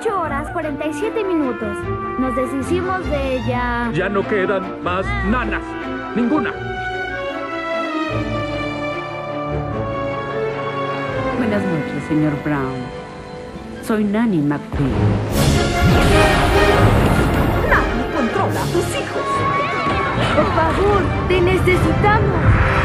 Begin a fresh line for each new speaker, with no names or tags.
8 horas 47 minutos. Nos deshicimos de ella.
Ya no quedan más nanas. Ninguna.
Buenas noches, señor Brown. Soy Nanny McQueen.
Nadie controla a tus hijos.
Por favor, te necesitamos.